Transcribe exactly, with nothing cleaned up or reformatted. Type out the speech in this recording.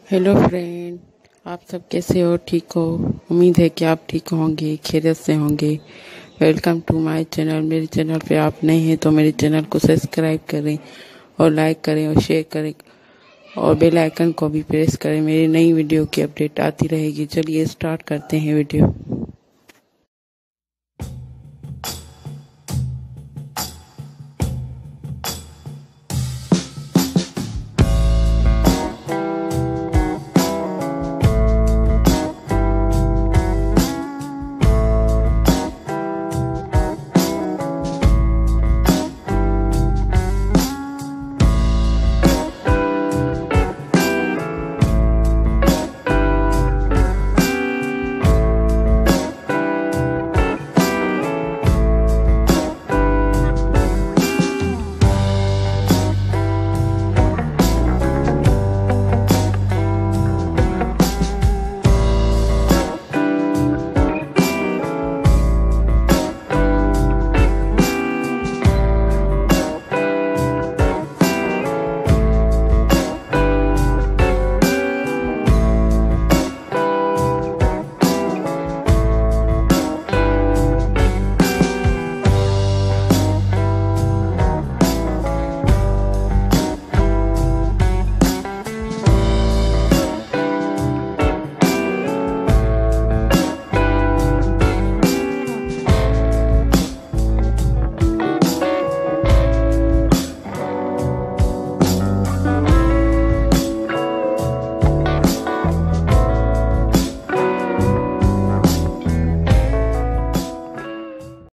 Hello friend, आप सब कैसे हो? ठीक हो? उम्मीद है कि आप ठीक होंगे, खैरियत से होंगे। Welcome to my channel. मेरे चैनल पे आप नए हैं तो मेरे चैनल को सब्सक्राइब करें और लाइक करें और शेयर करें और बेल आइकन को भी प्रेस करें। मेरी नई वीडियो की अपडेट आती रहेगी। चलिए स्टार्ट करते हैं वीडियो।